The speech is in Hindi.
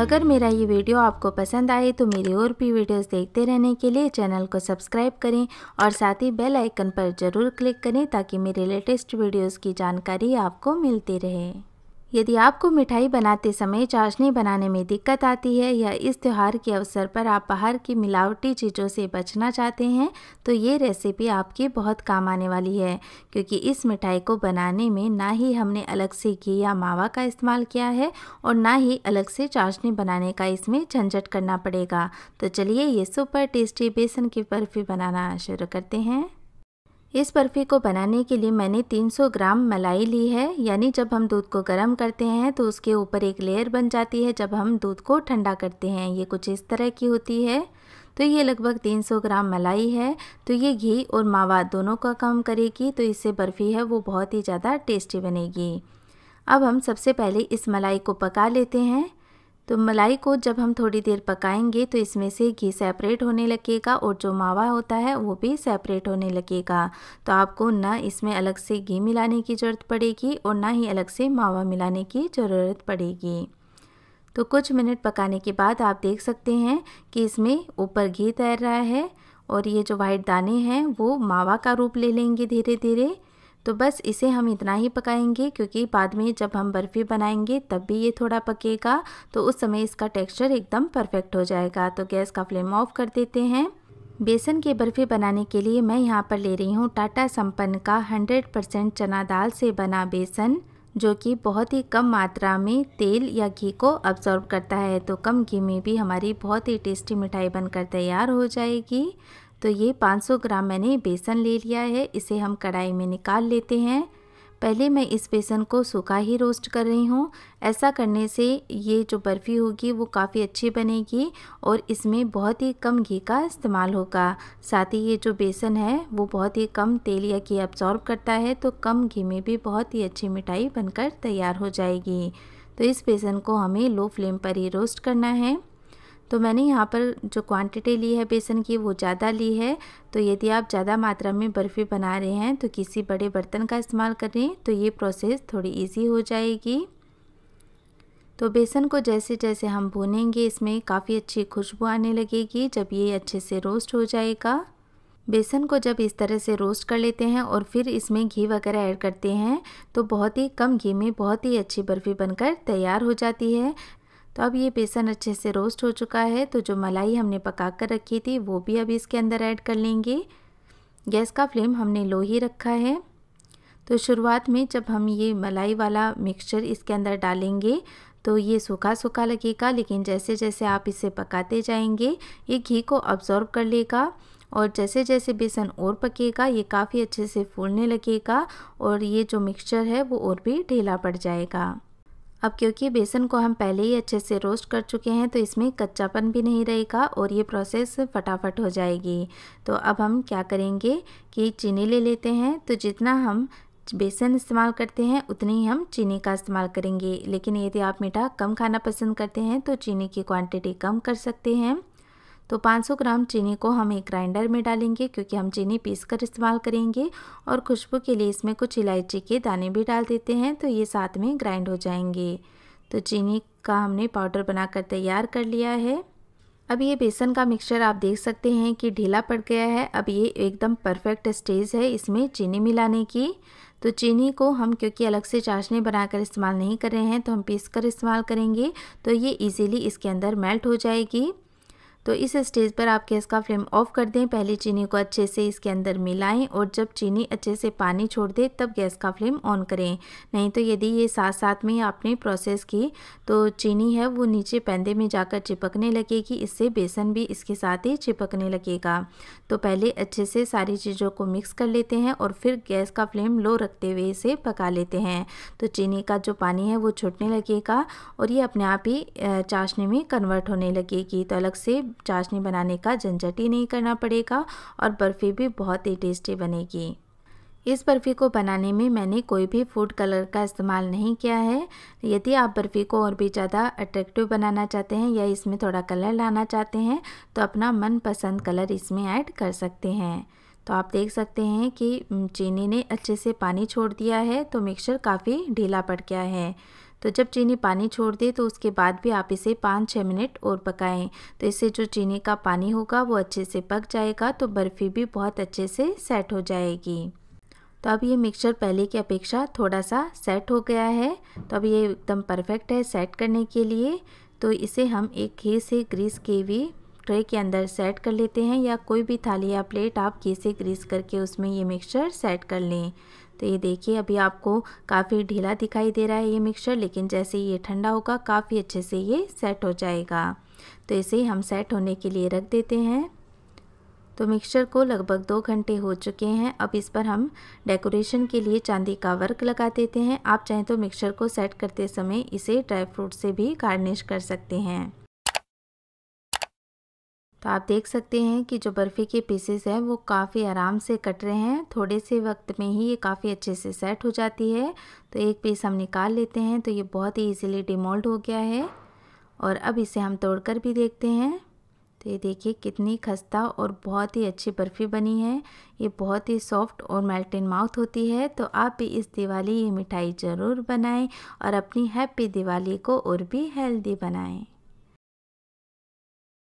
अगर मेरा ये वीडियो आपको पसंद आए तो मेरी और भी वीडियोस देखते रहने के लिए चैनल को सब्सक्राइब करें और साथ ही बेल आइकन पर ज़रूर क्लिक करें ताकि मेरे लेटेस्ट वीडियोस की जानकारी आपको मिलती रहे। यदि आपको मिठाई बनाते समय चाशनी बनाने में दिक्कत आती है या इस त्यौहार के अवसर पर आप बाहर की मिलावटी चीज़ों से बचना चाहते हैं तो ये रेसिपी आपकी बहुत काम आने वाली है, क्योंकि इस मिठाई को बनाने में ना ही हमने अलग से घी या मावा का इस्तेमाल किया है और ना ही अलग से चाशनी बनाने का इसमें झंझट करना पड़ेगा। तो चलिए ये सुपर टेस्टी बेसन की बर्फ़ी बनाना शुरू करते हैं। इस बर्फ़ी को बनाने के लिए मैंने 300 ग्राम मलाई ली है, यानी जब हम दूध को गर्म करते हैं तो उसके ऊपर एक लेयर बन जाती है जब हम दूध को ठंडा करते हैं। ये कुछ इस तरह की होती है। तो ये लगभग 300 ग्राम मलाई है। तो ये घी और मावा दोनों का काम करेगी, तो इससे बर्फ़ी है वो बहुत ही ज़्यादा टेस्टी बनेगी। अब हम सबसे पहले इस मलाई को पका लेते हैं। तो मलाई को जब हम थोड़ी देर पकाएंगे तो इसमें से घी सेपरेट होने लगेगा और जो मावा होता है वो भी सेपरेट होने लगेगा। तो आपको ना इसमें अलग से घी मिलाने की ज़रूरत पड़ेगी और ना ही अलग से मावा मिलाने की ज़रूरत पड़ेगी। तो कुछ मिनट पकाने के बाद आप देख सकते हैं कि इसमें ऊपर घी तैर रहा है और ये जो वाइट दाने हैं वो मावा का रूप ले लेंगे धीरे धीरे। तो बस इसे हम इतना ही पकाएंगे, क्योंकि बाद में जब हम बर्फ़ी बनाएंगे तब भी ये थोड़ा पकेगा, तो उस समय इसका टेक्सचर एकदम परफेक्ट हो जाएगा। तो गैस का फ्लेम ऑफ कर देते हैं। बेसन की बर्फ़ी बनाने के लिए मैं यहाँ पर ले रही हूँ टाटा संपन्न का 100% चना दाल से बना बेसन, जो कि बहुत ही कम मात्रा में तेल या घी को अब्जॉर्ब करता है। तो कम घी में भी हमारी बहुत ही टेस्टी मिठाई बनकर तैयार हो जाएगी। तो ये 500 ग्राम मैंने बेसन ले लिया है, इसे हम कढ़ाई में निकाल लेते हैं। पहले मैं इस बेसन को सूखा ही रोस्ट कर रही हूँ। ऐसा करने से ये जो बर्फ़ी होगी वो काफ़ी अच्छी बनेगी और इसमें बहुत ही कम घी का इस्तेमाल होगा। साथ ही ये जो बेसन है वो बहुत ही कम तेल या घी अब्जॉर्ब करता है, तो कम घी में भी बहुत ही अच्छी मिठाई बनकर तैयार हो जाएगी। तो इस बेसन को हमें लो फ्लेम पर ही रोस्ट करना है। तो मैंने यहाँ पर जो क्वांटिटी ली है बेसन की वो ज़्यादा ली है। तो यदि आप ज़्यादा मात्रा में बर्फ़ी बना रहे हैं तो किसी बड़े बर्तन का इस्तेमाल करें, तो ये प्रोसेस थोड़ी इजी हो जाएगी। तो बेसन को जैसे जैसे हम भूनेंगे इसमें काफ़ी अच्छी खुशबू आने लगेगी जब ये अच्छे से रोस्ट हो जाएगा। बेसन को जब इस तरह से रोस्ट कर लेते हैं और फिर इसमें घी वगैरह ऐड करते हैं तो बहुत ही कम घी में बहुत ही अच्छी बर्फ़ी बनकर तैयार हो जाती है। तो अब ये बेसन अच्छे से रोस्ट हो चुका है। तो जो मलाई हमने पका कर रखी थी वो भी अब इसके अंदर ऐड कर लेंगे। गैस का फ्लेम हमने लो ही रखा है। तो शुरुआत में जब हम ये मलाई वाला मिक्सचर इसके अंदर डालेंगे तो ये सूखा सूखा लगेगा, लेकिन जैसे जैसे आप इसे पकाते जाएंगे ये घी को अब्जॉर्ब कर लेगा और जैसे जैसे बेसन और पकेगा ये काफ़ी अच्छे से फूलने लगेगा और ये जो मिक्सचर है वो और भी ढीला पड़ जाएगा। अब क्योंकि बेसन को हम पहले ही अच्छे से रोस्ट कर चुके हैं तो इसमें कच्चापन भी नहीं रहेगा और ये प्रोसेस फटाफट हो जाएगी। तो अब हम क्या करेंगे कि चीनी ले लेते हैं। तो जितना हम बेसन इस्तेमाल करते हैं उतनी ही हम चीनी का इस्तेमाल करेंगे, लेकिन यदि आप मीठा कम खाना पसंद करते हैं तो चीनी की क्वांटिटी कम कर सकते हैं। तो 500 ग्राम चीनी को हम एक ग्राइंडर में डालेंगे, क्योंकि हम चीनी पीसकर इस्तेमाल करेंगे और खुशबू के लिए इसमें कुछ इलायची के दाने भी डाल देते हैं, तो ये साथ में ग्राइंड हो जाएंगे। तो चीनी का हमने पाउडर बनाकर तैयार कर लिया है। अब ये बेसन का मिक्सचर आप देख सकते हैं कि ढीला पड़ गया है। अब ये एकदम परफेक्ट स्टेज है इसमें चीनी मिलाने की। तो चीनी को हम क्योंकि अलग से चाशनी बनाकर इस्तेमाल नहीं कर रहे हैं तो हम पीस कर इस्तेमाल करेंगे, तो ये ईज़िली इसके अंदर मेल्ट हो जाएगी। तो इस स्टेज पर आप गैस का फ्लेम ऑफ कर दें। पहले चीनी को अच्छे से इसके अंदर मिलाएं और जब चीनी अच्छे से पानी छोड़ दे तब गैस का फ्लेम ऑन करें। नहीं तो यदि ये साथ साथ में आपने प्रोसेस की तो चीनी है वो नीचे पैंदे में जाकर चिपकने लगेगी, इससे बेसन भी इसके साथ ही चिपकने लगेगा। तो पहले अच्छे से सारी चीज़ों को मिक्स कर लेते हैं और फिर गैस का फ्लेम लो रखते हुए इसे पका लेते हैं। तो चीनी का जो पानी है वो छूटने लगेगा और ये अपने आप ही चाशनी में कन्वर्ट होने लगेगी। तो अलग से चाशनी बनाने का झंझट ही नहीं करना पड़ेगा और बर्फ़ी भी बहुत ही टेस्टी बनेगी। इस बर्फ़ी को बनाने में मैंने कोई भी फूड कलर का इस्तेमाल नहीं किया है। यदि आप बर्फ़ी को और भी ज़्यादा अट्रैक्टिव बनाना चाहते हैं या इसमें थोड़ा कलर लाना चाहते हैं तो अपना मनपसंद कलर इसमें ऐड कर सकते हैं। तो आप देख सकते हैं कि चीनी ने अच्छे से पानी छोड़ दिया है तो मिक्सचर काफ़ी ढीला पड़ गया है। तो जब चीनी पानी छोड़ दे तो उसके बाद भी आप इसे 5-6 मिनट और पकाएं। तो इससे जो चीनी का पानी होगा वो अच्छे से पक जाएगा, तो बर्फ़ी भी बहुत अच्छे से सेट हो जाएगी। तो अब ये मिक्सचर पहले की अपेक्षा थोड़ा सा सेट हो गया है। तो अब ये एकदम परफेक्ट है सेट करने के लिए। तो इसे हम एक घी से ग्रीस की हुई ट्रे के अंदर सेट कर लेते हैं, या कोई भी थाली या प्लेट आप घी से ग्रीस करके उसमें ये मिक्सचर सेट कर लें। तो ये देखिए अभी आपको काफ़ी ढीला दिखाई दे रहा है ये मिक्सचर, लेकिन जैसे ये ठंडा होगा काफ़ी अच्छे से ये सेट हो जाएगा। तो इसे हम सेट होने के लिए रख देते हैं। तो मिक्सचर को लगभग 2 घंटे हो चुके हैं। अब इस पर हम डेकोरेशन के लिए चांदी का वर्क लगा देते हैं। आप चाहें तो मिक्सचर को सेट करते समय इसे ड्राई फ्रूट से भी गार्निश कर सकते हैं। तो आप देख सकते हैं कि जो बर्फ़ी के पीसेस हैं वो काफ़ी आराम से कट रहे हैं। थोड़े से वक्त में ही ये काफ़ी अच्छे से सेट हो जाती है। तो एक पीस हम निकाल लेते हैं। तो ये बहुत ही इजीली डिमोल्ड हो गया है। और अब इसे हम तोड़कर भी देखते हैं। तो ये देखिए कितनी खस्ता और बहुत ही अच्छी बर्फ़ी बनी है। ये बहुत ही सॉफ्ट और मेल्ट इन माउथ होती है। तो आप भी इस दिवाली ये मिठाई ज़रूर बनाएं और अपनी हैप्पी दिवाली को और भी हेल्दी बनाएं।